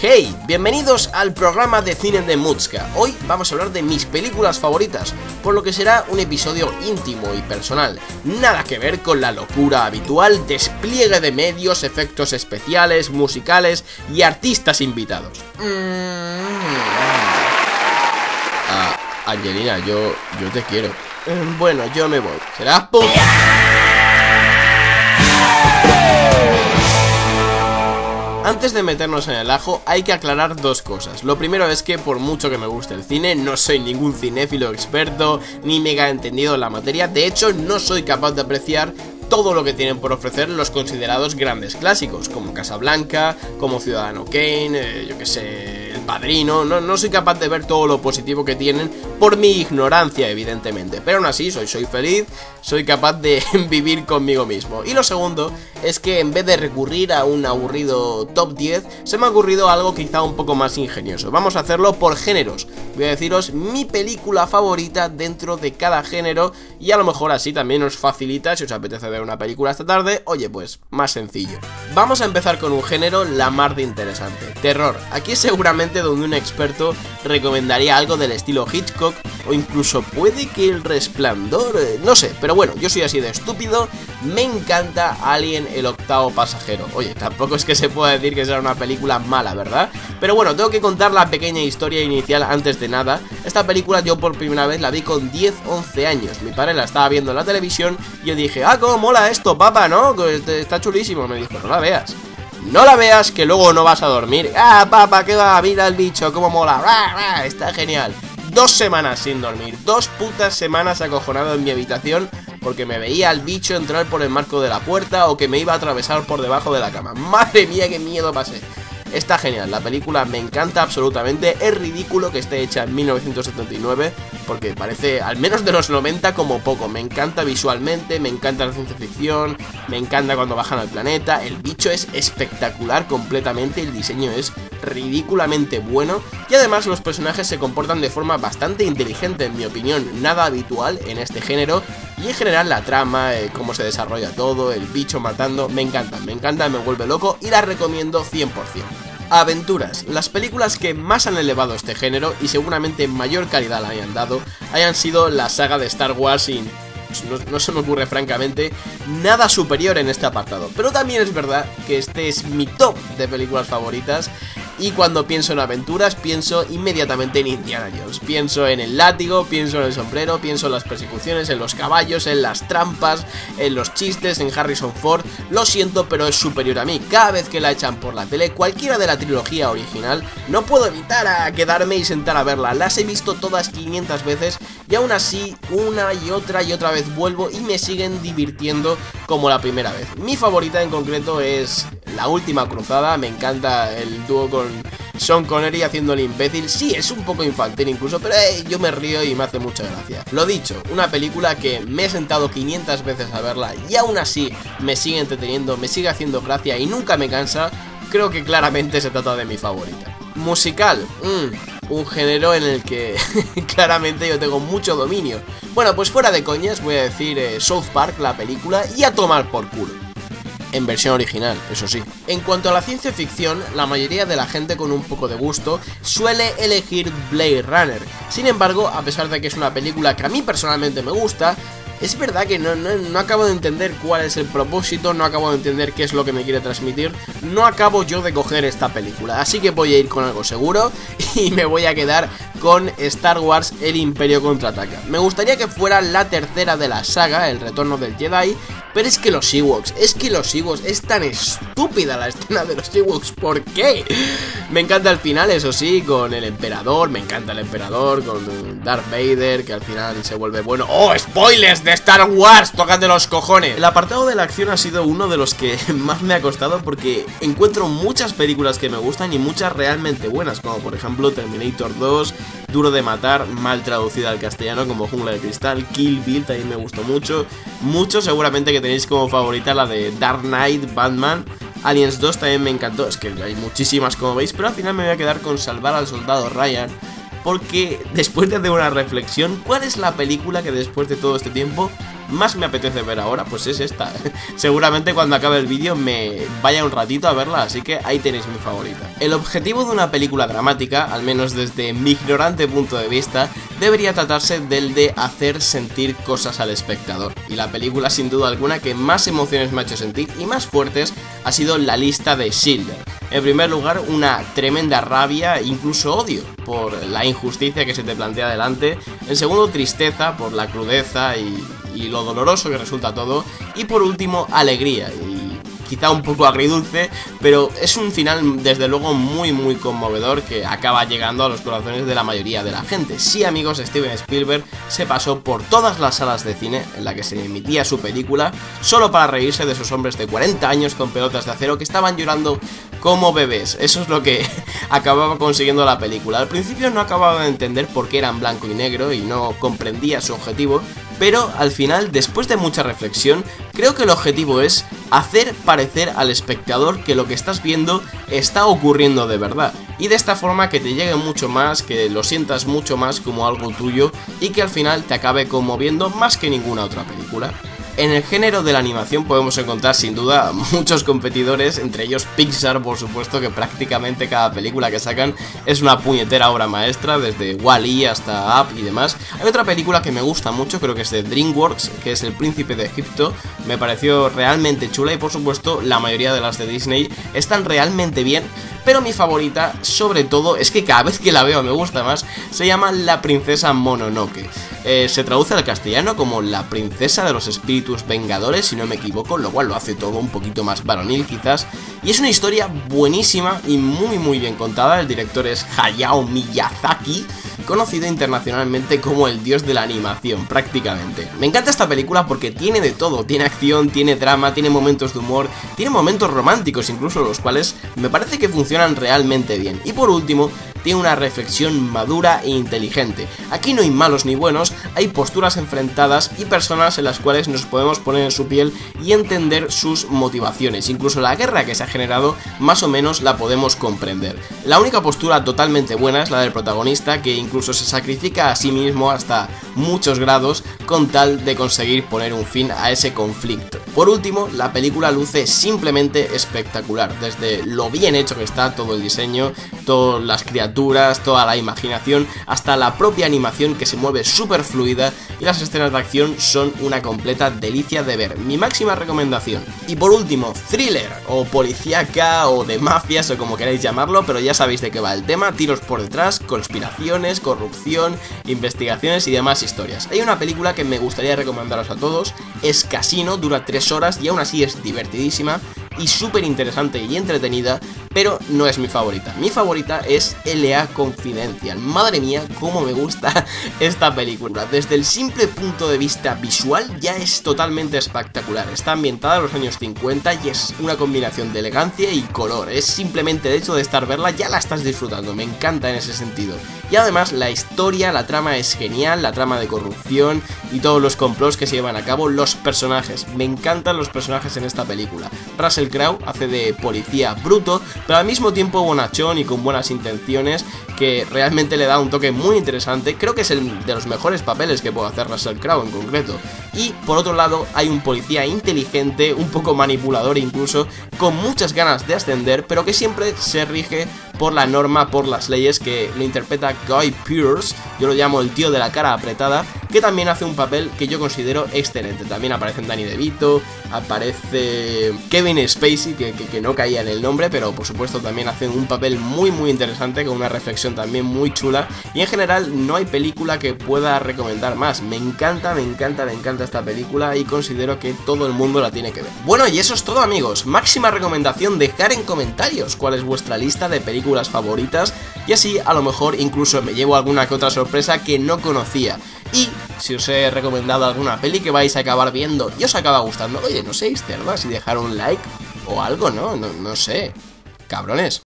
Hey, bienvenidos al programa de cine de Mutzka. Hoy vamos a hablar de mis películas favoritas, por lo que será un episodio íntimo y personal. Nada que ver con la locura habitual, despliegue de medios, efectos especiales, musicales y artistas invitados. Angelina, yo te quiero. Bueno, yo me voy. ¿Será puta? Antes de meternos en el ajo, hay que aclarar dos cosas. Lo primero es que, por mucho que me guste el cine, no soy ningún cinéfilo experto, ni mega entendido en la materia. De hecho, no soy capaz de apreciar todo lo que tienen por ofrecer los considerados grandes clásicos, como Casablanca, como Ciudadano Kane, yo que sé, El Padrino. No soy capaz de ver todo lo positivo que tienen por mi ignorancia, evidentemente. Pero aún así, soy feliz, soy capaz de vivir conmigo mismo. Y lo segundo es que en vez de recurrir a un aburrido top 10, se me ha ocurrido algo quizá un poco más ingenioso. Vamos a hacerlo por géneros. Voy a deciros mi película favorita dentro de cada género y a lo mejor así también os facilita, si os apetece ver una película esta tarde, oye, pues más sencillo. Vamos a empezar con un género la mar de interesante: terror. Aquí seguramente donde un experto recomendaría algo del estilo Hitchcock o incluso puede que El Resplandor, no sé, pero bueno, yo soy así de estúpido. Me encanta Alien, el octavo pasajero. Oye, tampoco es que se pueda decir que sea una película mala, ¿verdad? Pero bueno, tengo que contar la pequeña historia inicial antes de nada. Esta película yo por primera vez la vi con 10-11 años. Mi padre la estaba viendo en la televisión y yo dije, cómo mola esto, papá, ¿no? Está chulísimo. Me dijo, no la veas. No la veas, que luego no vas a dormir. Papá, que va, mira el bicho, cómo mola. Está genial. 2 semanas sin dormir, 2 putas semanas acojonado en mi habitación porque me veía al bicho entrar por el marco de la puerta o que me iba a atravesar por debajo de la cama. Madre mía, qué miedo pasé. Está genial, la película me encanta absolutamente. Es ridículo que esté hecha en 1979 porque parece, al menos de los 90, como poco. Me encanta visualmente, me encanta la ciencia ficción, me encanta cuando bajan al planeta. El bicho es espectacular completamente, el diseño es ridículamente bueno y además los personajes se comportan de forma bastante inteligente, en mi opinión, nada habitual en este género. Y en general la trama, cómo se desarrolla todo, el bicho matando, me encanta, me vuelve loco y la recomiendo 100%. Aventuras. Las películas que más han elevado este género y seguramente en mayor calidad la hayan dado, hayan sido la saga de Star Wars y no se me ocurre francamente nada superior en este apartado. Pero también es verdad que este es mi top de películas favoritas. Y cuando pienso en aventuras, pienso inmediatamente en Indiana Jones. Pienso en el látigo, pienso en el sombrero, pienso en las persecuciones, en los caballos, en las trampas, en los chistes, en Harrison Ford. Lo siento, pero es superior a mí. Cada vez que la echan por la tele, cualquiera de la trilogía original, no puedo evitar a quedarme y sentar a verla. Las he visto todas 500 veces y aún así, una y otra vez vuelvo y me siguen divirtiendo como la primera vez. Mi favorita en concreto es La Última Cruzada. Me encanta el dúo con Sean Connery haciendo el imbécil. Sí, es un poco infantil incluso, pero yo me río y me hace mucha gracia. Lo dicho, una película que me he sentado 500 veces a verla y aún así me sigue entreteniendo, me sigue haciendo gracia y nunca me cansa. Creo que claramente se trata de mi favorita. Musical, un género en el que claramente yo tengo mucho dominio. Bueno, pues fuera de coñas voy a decir South Park, la película, y a tomar por culo. En versión original, eso sí. En cuanto a la ciencia ficción, la mayoría de la gente con un poco de gusto suele elegir Blade Runner. Sin embargo, a pesar de que es una película que a mí personalmente me gusta, es verdad que no acabo de entender cuál es el propósito, no acabo de entender qué es lo que me quiere transmitir, no acabo yo de coger esta película, así que voy a ir con algo seguro y me voy a quedar con Star Wars: El Imperio Contraataca. Me gustaría que fuera la tercera de la saga, El Retorno del Jedi, pero es que los Ewoks, es tan estúpida la escena de los Ewoks, ¿por qué? Me encanta el final, eso sí, con el emperador, me encanta el emperador, con Darth Vader, que al final se vuelve bueno. ¡Oh, spoilers de Star Wars! ¡Tócate los cojones! El apartado de la acción ha sido uno de los que más me ha costado porque encuentro muchas películas que me gustan y muchas realmente buenas, como por ejemplo Terminator 2, Duro de Matar, mal traducida al castellano como Jungla de Cristal, Kill Bill también me gustó mucho. Mucho seguramente que tenéis como favorita la de Dark Knight, Batman. Aliens 2 también me encantó, es que hay muchísimas como veis, pero al final me voy a quedar con Salvar al Soldado Ryan, porque después de hacer una reflexión, ¿cuál es la película que después de todo este tiempo más me apetece ver ahora, pues es esta. Seguramente cuando acabe el vídeo me vaya un ratito a verla, así que ahí tenéis mi favorita. El objetivo de una película dramática, al menos desde mi ignorante punto de vista, debería tratarse del de hacer sentir cosas al espectador. Y la película sin duda alguna que más emociones me ha hecho sentir y más fuertes ha sido La lista de Schindler. En primer lugar, una tremenda rabia, incluso odio, por la injusticia que se te plantea delante. En segundo, tristeza por la crudeza y lo doloroso que resulta todo. Y por último, alegría, y quizá un poco agridulce, pero es un final desde luego muy conmovedor que acaba llegando a los corazones de la mayoría de la gente. Sí, amigos, Steven Spielberg se pasó por todas las salas de cine en la que se emitía su película solo para reírse de esos hombres de 40 años con pelotas de acero que estaban llorando como bebés. Eso es lo que acababa consiguiendo la película. Al principio no acababa de entender por qué eran blanco y negro y no comprendía su objetivo, pero al final, después de mucha reflexión, creo que el objetivo es hacer parecer al espectador que lo que estás viendo está ocurriendo de verdad, y de esta forma que te llegue mucho más, que lo sientas mucho más como algo tuyo y que al final te acabe conmoviendo más que ninguna otra película. En el género de la animación podemos encontrar sin duda muchos competidores, entre ellos Pixar, por supuesto, que prácticamente cada película que sacan es una puñetera obra maestra, desde Wall-E hasta Up y demás. Hay otra película que me gusta mucho, creo que es de DreamWorks, que es El Príncipe de Egipto, me pareció realmente chula y por supuesto la mayoría de las de Disney están realmente bien, pero mi favorita sobre todo es que cada vez que la veo me gusta más, se llama La Princesa Mononoke. Se traduce al castellano como La Princesa de los Espíritus Vengadores, si no me equivoco, lo cual lo hace todo un poquito más varonil quizás, y es una historia buenísima y muy bien contada. El director es Hayao Miyazaki, conocido internacionalmente como el dios de la animación prácticamente. Me encanta esta película porque tiene de todo, tiene acción, tiene drama, tiene momentos de humor, tiene momentos románticos incluso, los cuales me parece que funcionan realmente bien. Y por último, tiene una reflexión madura e inteligente. Aquí no hay malos ni buenos, hay posturas enfrentadas y personas en las cuales nos podemos poner en su piel y entender sus motivaciones. Incluso la guerra que se ha generado, más o menos la podemos comprender. La única postura totalmente buena es la del protagonista, que incluso se sacrifica a sí mismo hasta muchos grados con tal de conseguir poner un fin a ese conflicto. Por último, la película luce simplemente espectacular, desde lo bien hecho que está todo el diseño, todas las criaturas, toda la imaginación, hasta la propia animación que se mueve súper fluida, y las escenas de acción son una completa delicia de ver. Mi máxima recomendación. Y por último, thriller, o policíaca, o de mafias, o como queráis llamarlo, pero ya sabéis de qué va el tema: tiros por detrás, conspiraciones, corrupción, investigaciones y demás historias. Hay una película que me gustaría recomendaros a todos, es Casino, dura 3 horas y aún así es divertidísima y súper interesante y entretenida, pero no es mi favorita. Mi favorita es L.A. Confidential. Madre mía, cómo me gusta esta película. Desde el simple punto de vista visual ya es totalmente espectacular. Está ambientada en los años 50 y es una combinación de elegancia y color. Es simplemente el hecho de verla ya la estás disfrutando. Me encanta en ese sentido. Y además la historia, la trama es genial, la trama de corrupción y todos los complots que se llevan a cabo, los personajes. Me encantan los personajes en esta película. Russell Crowe hace de policía bruto, pero al mismo tiempo bonachón y con buenas intenciones, que realmente le da un toque muy interesante. Creo que es el de los mejores papeles que puede hacer Russell Crowe en concreto. Y por otro lado hay un policía inteligente, un poco manipulador incluso, con muchas ganas de ascender, pero que siempre se rige por la norma, por las leyes, que lo interpreta Guy Pearce. Yo lo llamo el tío de la cara apretada, que también hace un papel que yo considero excelente. También aparecen Danny DeVito, aparece Kevin Spacey, que no caía en el nombre, pero por supuesto también hacen un papel muy interesante, con una reflexión también muy chula. Y en general no hay película que pueda recomendar más. Me encanta esta película y considero que todo el mundo la tiene que ver. Bueno, y eso es todo, amigos. Máxima recomendación, dejar en comentarios cuál es vuestra lista de películas favoritas, y así a lo mejor incluso me llevo alguna que otra sorpresa que no conocía. Y si os he recomendado alguna peli que vais a acabar viendo y os acaba gustando, oye, no sé, ¿verdad? Si dejar un like o algo, no sé, cabrones.